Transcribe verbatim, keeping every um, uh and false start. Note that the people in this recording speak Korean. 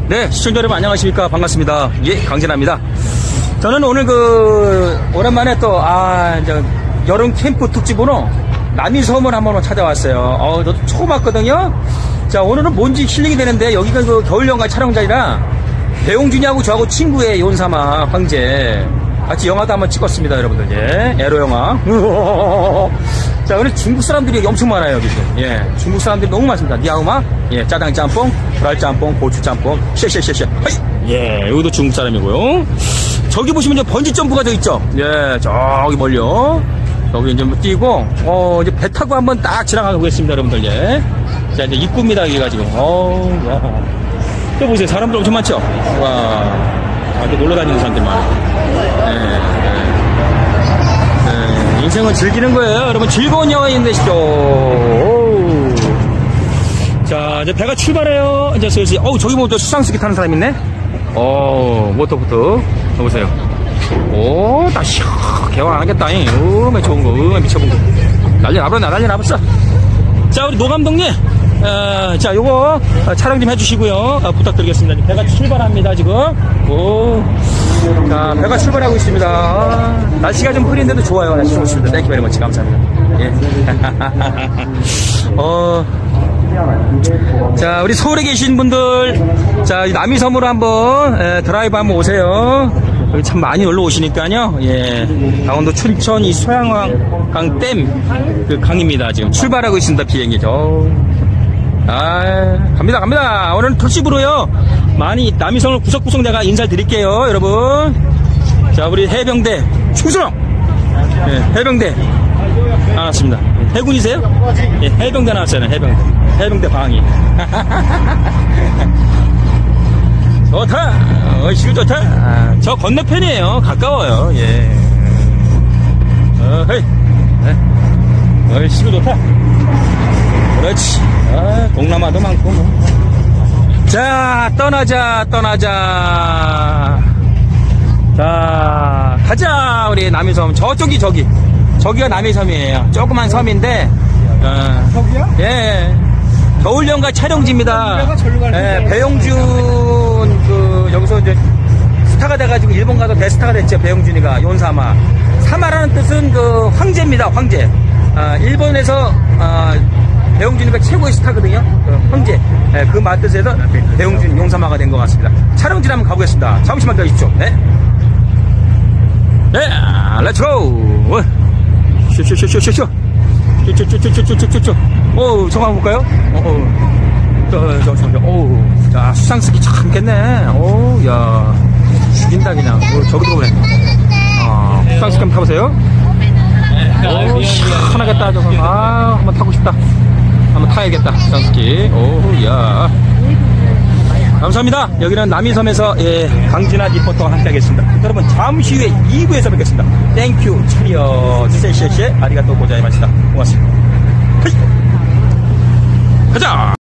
네, 시청자 여러분 안녕하십니까. 반갑습니다. 예, 강진아입니다. 저는 오늘 그, 오랜만에 또, 아, 이제, 여름 캠프 특집으로 남이섬을 한번 찾아왔어요. 어, 저도 처음 왔거든요. 자, 오늘은 뭔지 힐링이 되는데, 여기가 그 겨울연가 촬영장이라, 배용준이하고 저하고 친구의 연사마 황제. 같이 영화도 한번 찍었습니다, 여러분들. 예, 에로 영화. 자, 오늘 중국 사람들이 엄청 많아요, 여기 지금. 예, 중국 사람들이 너무 많습니다. 니아우마, 예, 짜장 짬뽕, 프라이 짬뽕, 고추 짬뽕, 쉐쉐쉐쉐. 예, 여기도 중국 사람이고요. 저기 보시면 이제 번지 점프가 돼 있죠. 예, 저기 멀려. 여기 이제 뭐 뛰고, 어, 이제 배 타고 한번 딱 지나가 보겠습니다, 여러분들. 예. 자, 이제 입구입니다, 여기가 지금. 어, 야. 또 보세요, 사람들 엄청 많죠? 와. 아주 놀러 다니는 사람들 많아요. 네, 네. 네, 인생은 즐기는 거예요. 여러분, 즐거운 여행 되시죠. 자, 이제 배가 출발해요. 이제 슬슬, 어우, 저기 뭐 또 수상스키 타는 사람 있네? 어, 모터부터. 보세요. 오, 다 시원, 개왕하겠다. 음에 좋은 거, 음에 미쳐본 거. 난리 나버렸나, 난리 나버렸어. 자, 우리 노 감독님. 어, 자, 요거 어, 촬영 좀 해주시고요. 어, 부탁드리겠습니다. 배가 출발합니다, 지금. 오. 자, 배가 출발하고 있습니다. 아, 날씨가 좀 흐린데도 좋아요. 날씨 좋습니다. 땡큐 베리 머치. 감사합니다. 예. 어. 자, 우리 서울에 계신 분들, 자, 남이섬으로 한번 에, 드라이브 한번 오세요. 여기 참 많이 놀러 오시니까요. 예. 강원도 춘천 이 소양강 댐 그 강입니다. 지금 출발하고 있습니다. 비행기. 저. 아, 갑니다, 갑니다. 오늘은 특집으로요. 많이 남이섬을 구석구석 내가 인사를 드릴게요, 여러분. 자, 우리 해병대 충성! 예, 해병대 나왔습니다. 해군이세요? 예, 해병대 나왔어요, 해병대. 해병대 방위. 좋다! 어, 시구 좋다! 아, 저 건너편이에요. 가까워요, 예. 어, 헤이. 어, 시구 좋다. 그렇지. 아, 동남아도 많고 뭐. 자, 떠나자, 떠나자. 자, 가자. 우리 남이섬. 저쪽이 저기. 저기가 남이섬이에요. 조그만 섬인데. 어, 저기요? 예. 겨울연가 촬영지입니다. 예, 배용준 그 여기서 이제 스타가 돼가지고 일본 가서 대스타가 됐죠. 배용준이가 연사마. 사마라는 뜻은 그 황제입니다. 황제. 아, 일본에서 아, 배용준이가 최고의 스타거든요. 그 황제. 네, 그 맛뜻에서 배용준 용사마가 된 것 같습니다. 촬영지 한번 가보겠습니다. 잠시만 기다리십시오. 네. 네, 렛츠고! 쇼쇼쇼쇼쇼쇼! 쇼쇼쇼쇼쇼쇼쇼! 오, 저거 한번 볼까요? 오, 저, 저, 저, 저, 오, 자, 수상스키 참 있겠네. 오, 야, 죽인다, 그냥. 오, 저기 들어오네. 어, 수상스키 한번 타보세요. 오, 시원하겠다, 저거. 아, 한번 타고 싶다. 한번 타야겠다. 수상스키. 오, 야. 감사합니다. 여기는 남이섬에서 예, 강진아 리포터와 함께 하겠습니다. 여러분, 잠시 후에 이 부에서 뵙겠습니다. 땡큐, 차리어, 쎄쎄쎄, 아리가또 고자이마시다. 고맙습니다. 헤이. 가자!